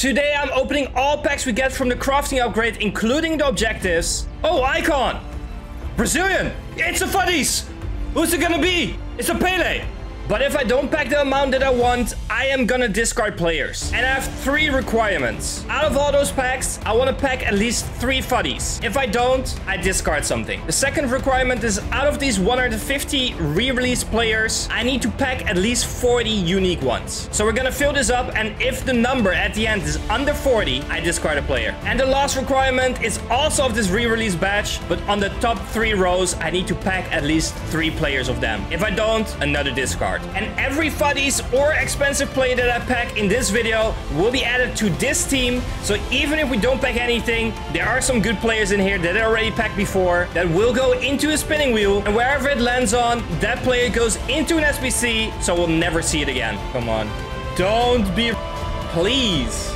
Today I'm opening all packs we get from the crafting upgrade, including the objectives. Oh, icon! Brazilian! It's a FUTTIES! Who's it gonna be? It's a Pele! But if I don't pack the amount that I want, I am gonna discard players. And I have 3 requirements. Out of all those packs, I want to pack at least 3 FUTTIES. If I don't, I discard something. The second requirement is out of these 150 re-release players, I need to pack at least 40 unique ones. So we're gonna fill this up, and if the number at the end is under 40, I discard a player. And the last requirement is also of this re-release batch, but on the top 3 rows, I need to pack at least 3 players of them. If I don't, another discard. And every FUTTIES or expensive player that I pack in this video will be added to this team. So even if we don't pack anything, there are some good players in here that I already packed before that will go into a spinning wheel. And wherever it lands on, that player goes into an SBC, so we'll never see it again. Come on. Don't be... Please.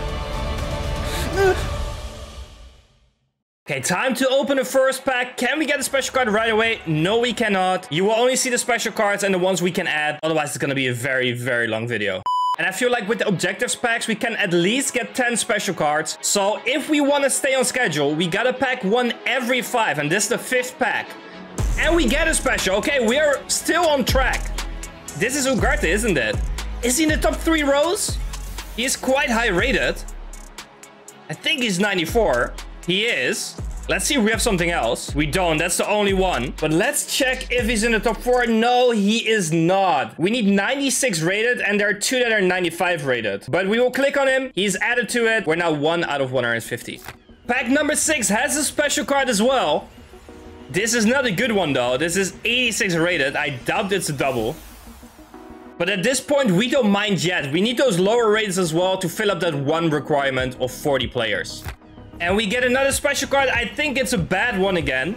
Okay, time to open the first pack. Can we get a special card right away? No, we cannot. You will only see the special cards and the ones we can add. Otherwise, it's gonna be a very, very long video. And I feel like with the objectives packs, we can at least get 10 special cards. So if we want to stay on schedule, we gotta pack 1 every 5. And this is the 5th pack. And we get a special. Okay, we are still on track. This is Ugarte, isn't it? Is he in the top 3 rows? He is quite high rated. I think he's 94. He is. Let's see if we have something else. We don't. That's the only one. But let's check if he's in the top 4. No, he is not. We need 96 rated, and there are 2 that are 95 rated. But we will click on him. He's added to it. We're now 1 out of 150. Pack number 6 has a special card as well. This is not a good one, though. This is 86 rated. I doubt it's a double. But at this point, we don't mind yet. We need those lower rates as well to fill up that 1 requirement of 40 players. And we get another special card. I think it's a bad one again.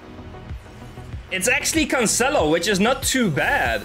It's actually Cancelo, which is not too bad.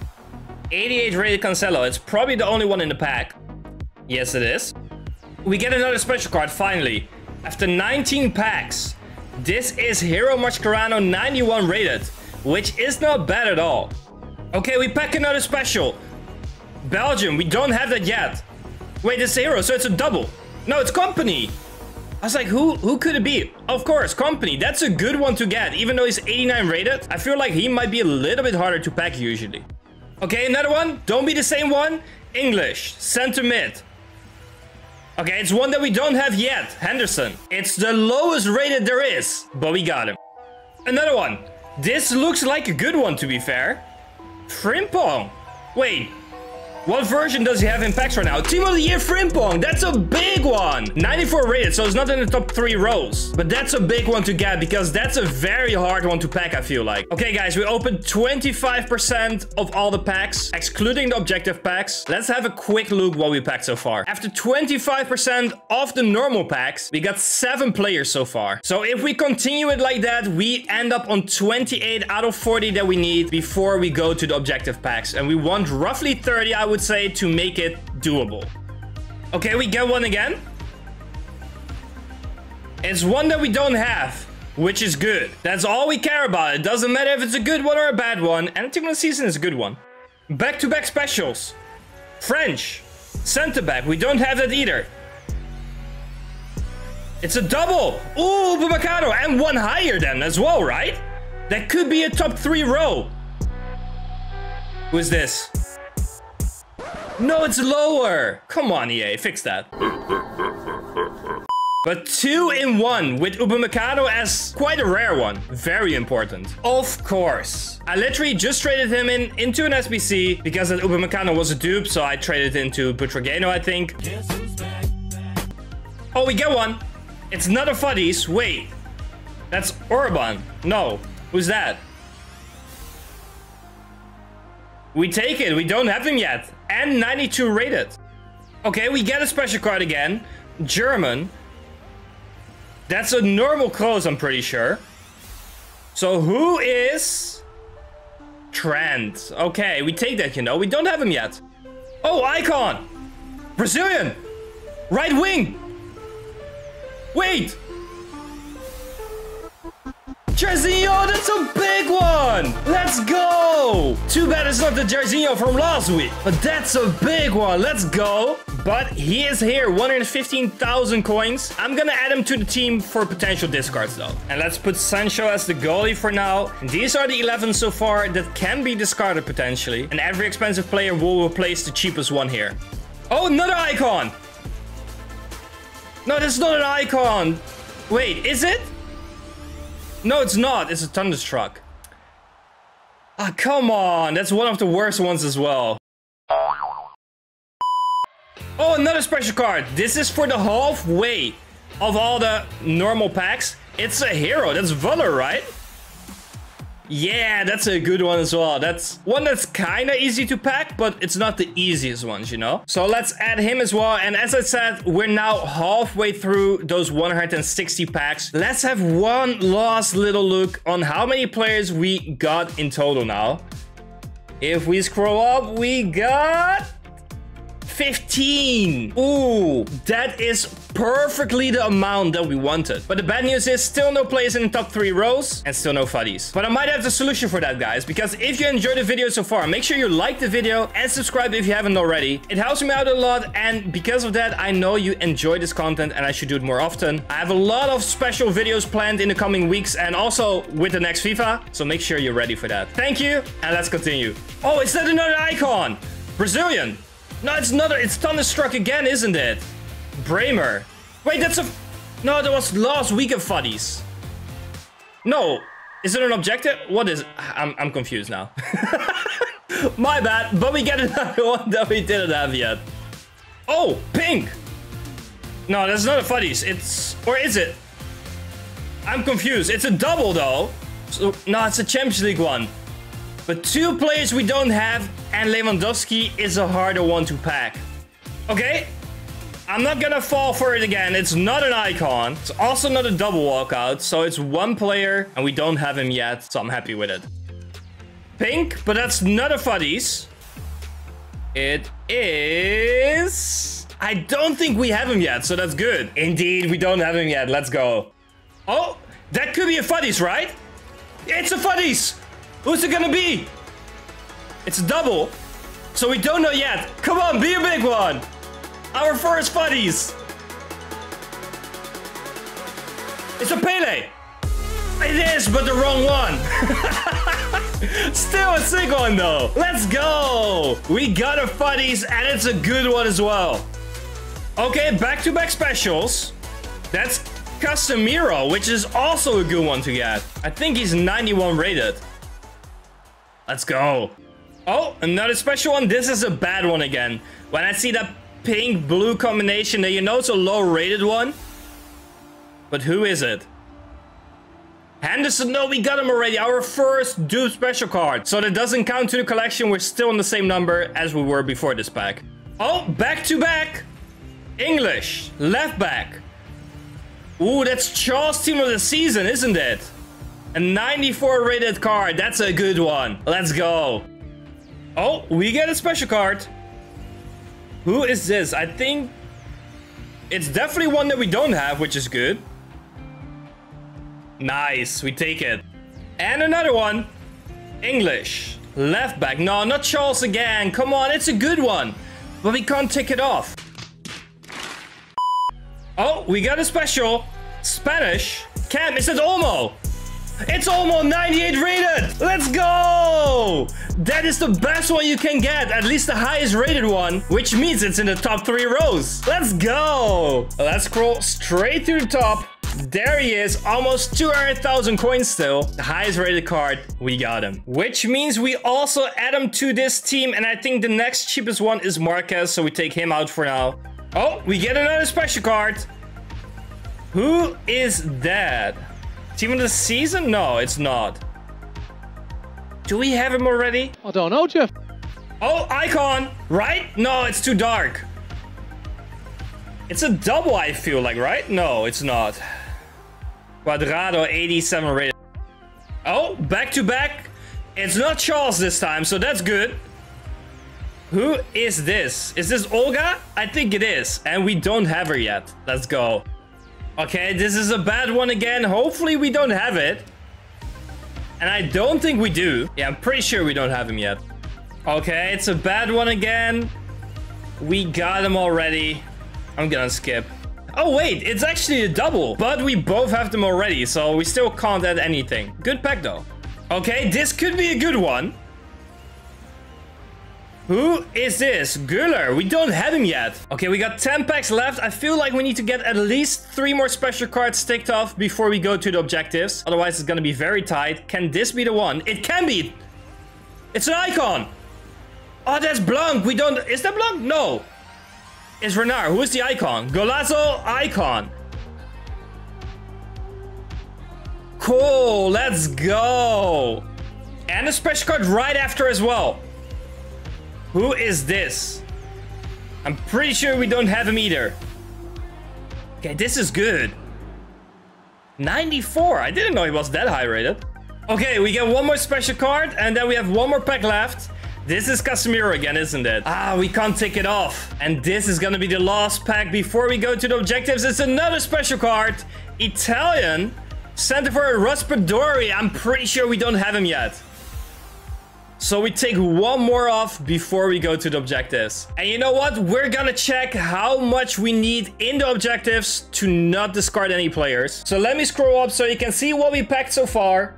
88 rated Cancelo. It's probably the only one in the pack. Yes, it is. We get another special card, finally. After 19 packs. This is Hero Mascherano 91 rated, which is not bad at all. Okay, we pack another special. Belgium, we don't have that yet. Wait, it's Hero, so it's a double. No, it's Company. I was like, who could it be? Of course, Company. That's a good one to get. Even though he's 89 rated, I feel like he might be a little bit harder to pack usually. Okay, another one. Don't be the same one. English. Center mid. Okay, it's one that we don't have yet. Henderson. It's the lowest rated there is, but we got him. Another one. This looks like a good one, to be fair. Frimpong. Wait. What version does he have in packs right now? Team of the Year Frimpong. That's a big one. 94 rated, so it's not in the top 3 rows. But that's a big one to get because that's a very hard one to pack, I feel like. Okay, guys, we opened 25% of all the packs, excluding the objective packs. Let's have a quick look what we packed so far. After 25% of the normal packs, we got 7 players so far. So if we continue it like that, we end up on 28 out of 40 that we need before we go to the objective packs. And we want roughly 30, I would say, to make it doable. Okay, we get one again. It's one that we don't have, which is good. That's all we care about. It doesn't matter if it's a good one or a bad one. And the team of the season is a good one. Back-to-back specials. French. Center back. We don't have that either. It's a double. Ooh, Bubacano. And one higher then as well, right? That could be a top 3 row. Who is this? No, it's lower. Come on, EA, fix that. But 2 in 1 with Upamecano as quite a rare one. Very important. Of course. I literally just traded him into an SBC because that Upamecano was a dupe, so I traded into Butragueño, I think. Oh, we get one. It's not a FUTTIES. Wait. That's Orban. No. Who's that? We take it. We don't have him yet. And 92 rated. Okay, we get a special card again. German. That's a normal close, I'm pretty sure. So who is Trent? Okay, we take that, you know. We don't have him yet. Oh, icon. Brazilian. Right wing. Wait. Jarzinho, that's a big one! Let's go! Too bad it's not the Jarzinho from last week, but that's a big one. Let's go! but he is here. 115,000 coins. I'm gonna add him to the team for potential discards though. And let's put Sancho as the goalie for now. These are the 11 so far that can be discarded potentially. And every expensive player will replace the cheapest one here. Oh, another icon. No, that's not an icon. Wait, is it? No, it's not. It's a Thunderstruck. Ah, come on. That's one of the worst ones as well. Oh, another special card. This is for the halfway of all the normal packs. It's a hero. That's Valor, right? Yeah, that's a good one as well. That's one that's kind of easy to pack, but it's not the easiest ones, you know? So let's add him as well. And as I said, we're now halfway through those 160 packs. Let's have one last little look on how many players we got in total now. If we scroll up, we got 15. Ooh, that is perfectly the amount that we wanted. But the bad news is still no players in the top 3 rows and still no FUTTIES. But I might have the solution for that, guys, because if you enjoyed the video so far, make sure you like the video and subscribe if you haven't already. It helps me out a lot, and because of that, I know you enjoy this content and I should do it more often. I have a lot of special videos planned in the coming weeks and also with the next FIFA, so make sure you're ready for that. Thank you, and let's continue. Oh, is that another icon? Brazilian. No, it's another. It's Thunderstruck again, isn't it? Bremer. Wait, that's a... No, that was last week of FUTTIES. No. Is it an objective? What is it? I'm confused now. My bad. But we get another one that we didn't have yet. Oh, pink. No, that's not a FUTTIES. It's... Or is it? I'm confused. It's a double, though. So, no, it's a Champions League one. But 2 players we don't have, and Lewandowski is a harder one to pack. Okay, I'm not gonna fall for it again. It's not an icon. It's also not a double walkout, so it's 1 player, and we don't have him yet, so I'm happy with it. Pink, but that's not a FUTTIES. It is... I don't think we have him yet, so that's good. Indeed, we don't have him yet. Let's go. Oh, that could be a FUTTIES, right? It's a FUTTIES! Who's it gonna be? It's a double. So we don't know yet. Come on, be a big one. Our first FUTTIES. It's a Pele. It is, but the wrong one. Still a sick one though. Let's go. We got a FUTTIES and it's a good one as well. Okay, back-to-back specials. That's Casemiro, which is also a good one to get. I think he's 91 rated. Let's go. Oh, another special one. This is a bad one again. When I see that pink-blue combination, then you know it's a low-rated one. But who is it? Henderson. No, we got him already. Our first dupe special card. So that doesn't count to the collection. We're still on the same number as we were before this pack. Oh, back-to-back. English. Left back. Ooh, that's Charles' team of the season, isn't it? A 94 rated card. That's a good one. Let's go. Oh, we get a special card. Who is this? I think it's definitely one that we don't have, which is good. Nice. We take it. And another one. English. Left back. No, not Charles again. Come on. It's a good one. But we can't tick it off. Oh, we got a special. Spanish. Cam, is it Olmo? It's Olmo 98 rated. Let's go. That is the best one you can get. At least the highest rated one, which means it's in the top 3 rows. Let's go. Let's scroll straight to the top. There he is. Almost 200,000 coins still. The highest rated card. We got him. Which means we also add him to this team. And I think the next cheapest one is Marquez. So we take him out for now. Oh, we get another special card. Who is that? Team of the season? No, it's not. Do we have him already? I don't know, Jeff. Oh, icon, right? No, it's too dark. It's a double, I feel like, right? No, it's not. Quadrado, 87 rated. Oh, back to back. It's not Charles this time, so that's good. Who is this? Is this Olga? I think it is. And we don't have her yet. Let's go. Okay, this is a bad one again. Hopefully we don't have it. And I don't think we do. Yeah, I'm pretty sure we don't have him yet. Okay, it's a bad one again. We got them already. I'm gonna skip. Oh, wait, it's actually a double. But we both have them already, so we still can't add anything. Good pack, though. Okay, this could be a good one. Who is this? Guller. We don't have him yet. Okay, we got 10 packs left. I feel like we need to get at least 3 more special cards ticked off before we go to the objectives. Otherwise, it's gonna be very tight. Can this be the one? It can be. It's an icon. Oh, that's Blanc. We don't... Is that Blanc? No. It's Renard. Who is the icon? Golazo icon. Cool. Let's go. And a special card right after as well. Who is this? I'm pretty sure we don't have him either. Okay, this is good. 94. I didn't know he was that high rated. Okay, we get one more special card and then we have one more pack left. This is Casemiro again, isn't it? Ah, we can't take it off. And this is gonna be the last pack before we go to the objectives. It's another special card. Italian. Center for Raspadori. I'm pretty sure we don't have him yet. So we take one more off before we go to the objectives. And you know what? We're gonna check how much we need in the objectives to not discard any players. So let me scroll up so you can see what we packed so far.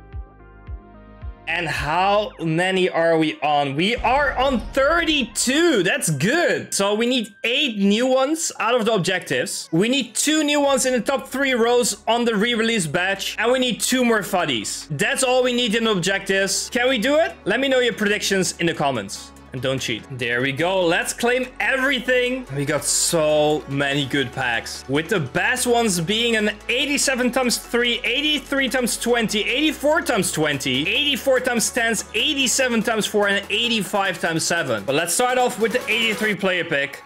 And how many are we on? We are on 32. That's good. So we need 8 new ones out of the objectives. We need 2 new ones in the top 3 rows on the re-release batch. And we need 2 more FUTTIES. That's all we need in the objectives. Can we do it? Let me know your predictions in the comments. And don't cheat. There we go. Let's claim everything. We got so many good packs. With the best ones being an 87 times 3, 83 times 20, 84 times 20, 84 times 10s, 87 times 4, and 85 times 7. But let's start off with the 83 player pick.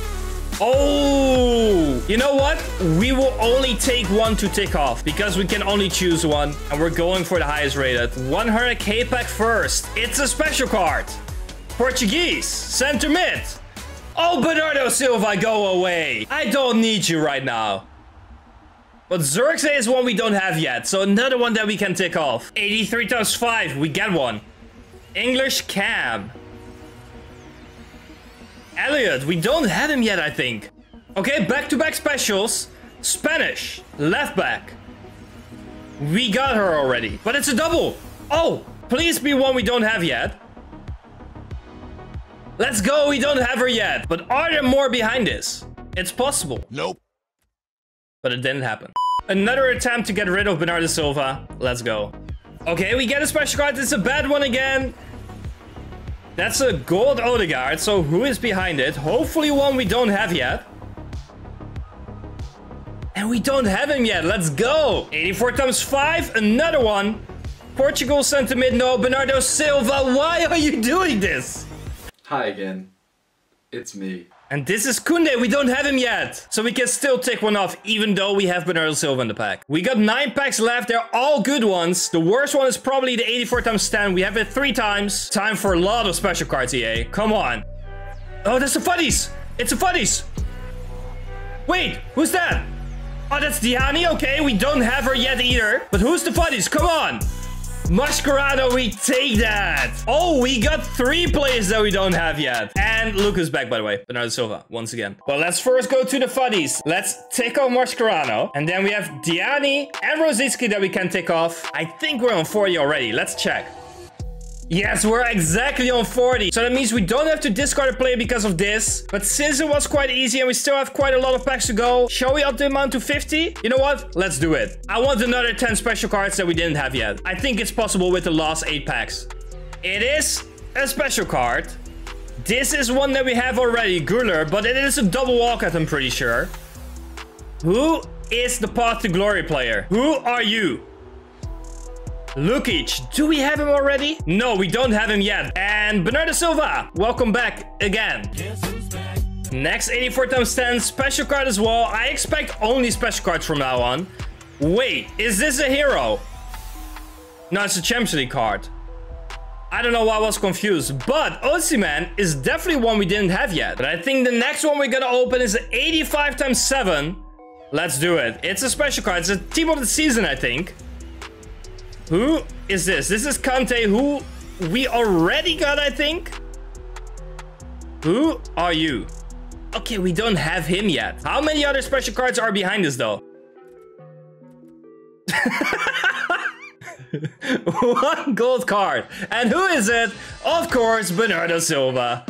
Oh, you know what? We will only take one to tick off because we can only choose one. And we're going for the highest rated. 100k pack first. It's a special card. Portuguese, center mid. Oh, Bernardo Silva, go away. I don't need you right now. But Xerxes is one we don't have yet, so another one that we can tick off. 83 times 5, we get one. English Cam. Elliot, we don't have him yet, I think. Okay, back-to-back specials. Spanish, left back. We got her already, but it's a double. Oh, please be one we don't have yet. Let's go, we don't have her yet. But are there more behind this? It's possible. Nope. But it didn't happen. Another attempt to get rid of Bernardo Silva. Let's go. Okay, we get a special card. It's a bad one again. That's a gold Odegaard. So who is behind it? Hopefully one we don't have yet. And we don't have him yet. Let's go. 84 times 5. Another one. Portugal center mid. No, Bernardo Silva. Why are you doing this? Hi again, it's me. And this is Koundé, we don't have him yet. So we can still take one off, even though we have Bernardo Silva in the pack. We got 9 packs left, they're all good ones. The worst one is probably the 84 times 10. We have it 3 times. Time for a lot of special cards, EA. Come on. Oh, that's the FUTTIES. It's a FUTTIES. Wait, who's that? Oh, that's Diani, okay. We don't have her yet either. But who's the FUTTIES? Come on. Mascherano, we take that. Oh, we got 3 players that we don't have yet. And Luca's back, by the way. Bernardo Silva, once again. Well, let's first go to the FUTTIES. Let's tick off Mascherano. And then we have Diani and Rosicki that we can tick off. I think we're on 40 already. Let's check. Yes, we're exactly on 40. So that means we don't have to discard a player because of this. But since it was quite easy and we still have quite a lot of packs to go, shall we up the amount to 50? You know what? Let's do it. I want another 10 special cards that we didn't have yet. I think it's possible with the last 8 packs. It is a special card. This is one that we have already, Guller, but it is a double walkout, I'm pretty sure. Who is the Path to Glory player? Who are you? Lukic, do we have him already? No, we don't have him yet. And Bernardo Silva, welcome back again. Next 84 times 10 special card as well. I expect only special cards from now on. Wait, is this a hero? No, it's a Champions League card. I don't know why I was confused, but Osimhen is definitely one we didn't have yet. But I think the next one we're gonna open is the 85 times 7. Let's do it. It's a special card. It's a team of the season, I think. Who is this? This is Kante, who we already got, I think. Who are you? Okay, we don't have him yet. How many other special cards are behind us, though? One gold card. And who is it? Of course, Bernardo Silva.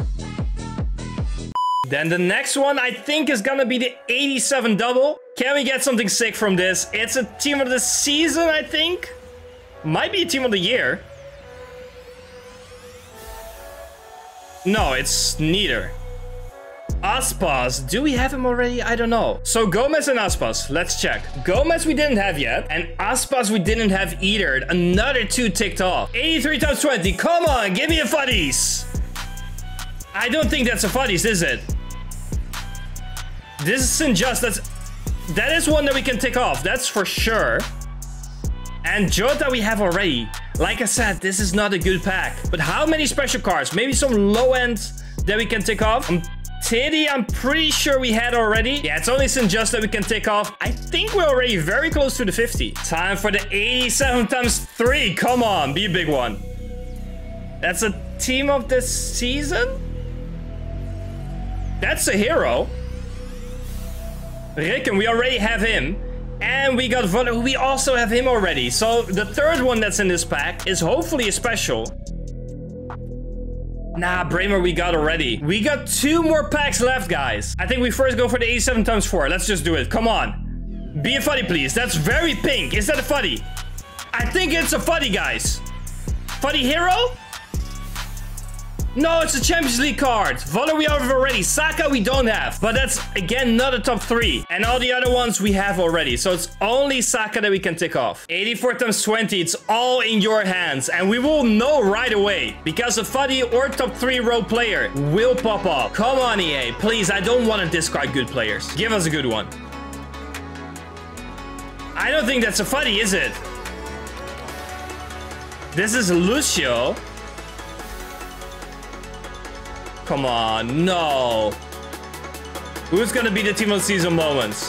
Then the next one, I think, is gonna be the 87 double. Can we get something sick from this? It's a team of the season, I think. Might be a team of the year. No, it's neither. Aspas, do we have him already? I don't know. So Gomez and Aspas, let's check. Gomez we didn't have yet, and Aspas we didn't have either. Another 2 ticked off. 83 times 20, come on, give me a FUTTIES. I don't think that's a FUTTIES, is it? This isn't just, that is one that we can tick off, that's for sure. And Jota we have already. Like I said, this is not a good pack. But how many special cards? Maybe some low end that we can tick off. Teddy, I'm pretty sure we had already. Yeah, it's only St. Just that we can tick off. I think we're already very close to the 50. Time for the 87 times 3. Come on, be a big one. That's a team of the season? That's a hero. Ricken, we already have him. And we got Voller, we also have him already. So the third one that's in this pack is hopefully a special. Nah, Bramer we got already. We got 2 more packs left, guys. I think we first go for the 87 times 4. Let's just do it. Come on. Be a FUTTIE, please. That's very pink. Is that a FUTTIE? I think it's a FUTTIE, guys. FUTTIE hero? No, it's a Champions League card. Voller we have already. Saka we don't have. But that's, again, not a top 3. And all the other ones we have already. So it's only Saka that we can tick off. 84 times 20. It's all in your hands. And we will know right away. Because a FUTTIE or top 3 role player will pop up. Come on, EA. Please, I don't want to discard good players. Give us a good one. I don't think that's a FUTTIE, is it? This is Lucio. Come on, no. Who's gonna be the team of the season moments?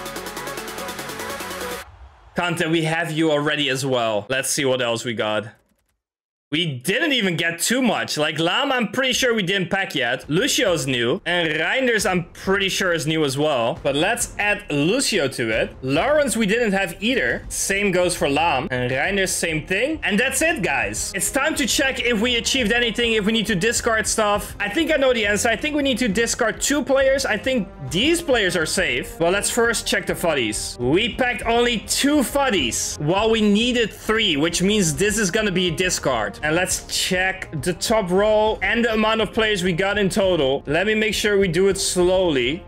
Content, we have you already as well. Let's see what else we got. We didn't even get too much. Like Lam, I'm pretty sure we didn't pack yet. Lucio's new. And Reinders, I'm pretty sure is new as well. But let's add Lucio to it. Lawrence, we didn't have either. Same goes for Lam. And Reinders, same thing. And that's it, guys. It's time to check if we achieved anything, if we need to discard stuff. I think I know the answer. I think we need to discard 2 players. I think these players are safe. Well, let's first check the FUTTIES. We packed only 2 FUTTIES, while we needed 3, which means this is gonna be a discard. And let's check the top row and the amount of players we got in total. Let me make sure we do it slowly.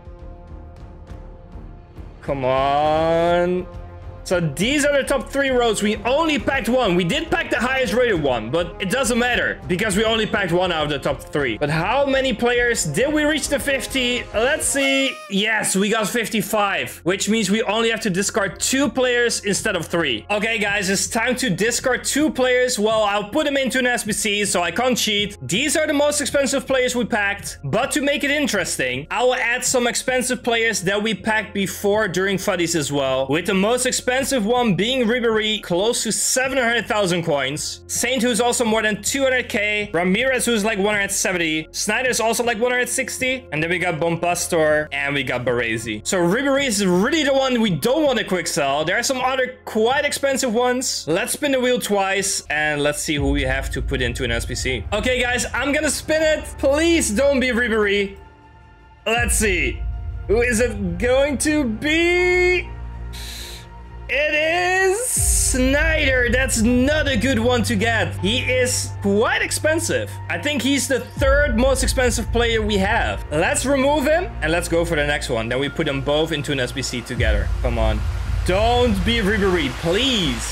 Come on. So these are the top 3 rows. We only packed 1. We did pack the highest rated one, but it doesn't matter because we only packed 1 out of the top 3. But how many players did we reach the 50? Let's see. Yes, we got 55, which means we only have to discard 2 players instead of 3. Okay, guys, it's time to discard 2 players. Well, I'll put them into an SBC, so I can't cheat. These are the most expensive players we packed, but to make it interesting, I will add some expensive players that we packed before during FUTTIES as well, with the most expensive one being Ribery, close to 700,000 coins. Saint, who's also more than 200k. Ramirez, who's like 170. Snyder's also like 160. And then we got Bompastor and we got Baresi. So Ribery is really the one we don't want to quick sell. There are some other quite expensive ones. Let's spin the wheel twice and let's see who we have to put into an SPC. Okay, guys, I'm gonna spin it. Please don't be Ribery. Let's see. Who is it going to be? It is Snyder. That's not a good one to get. He is quite expensive. I think he's the 3rd most expensive player we have. Let's remove him and let's go for the next one. Then we put them both into an SBC together. Come on. Don't be Ribery, please.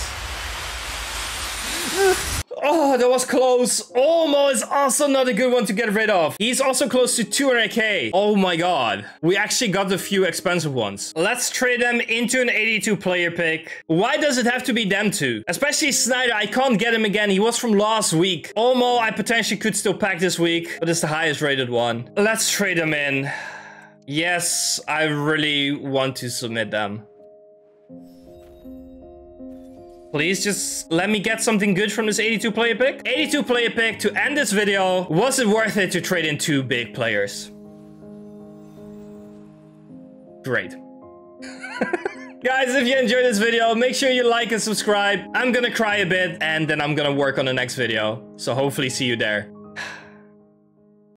Oh, that was close. Olmo is also not a good one to get rid of. He's also close to 200k. Oh my god. We actually got the few expensive ones. Let's trade them into an 82 player pick. Why does it have to be them 2? Especially Snyder. I can't get him again. He was from last week. Olmo, I potentially could still pack this week, but it's the highest rated one. Let's trade them in. Yes, I really want to submit them. Please just let me get something good from this 82 player pick. 82 player pick to end this video. Was it worth it to trade in 2 big players? Great. Guys, if you enjoyed this video, make sure you like and subscribe. I'm gonna cry a bit and then I'm gonna work on the next video. So hopefully see you there.